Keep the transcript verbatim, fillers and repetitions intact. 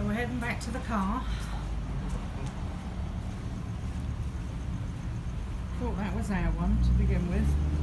So we're heading back to the car. Thought that was our one to begin with.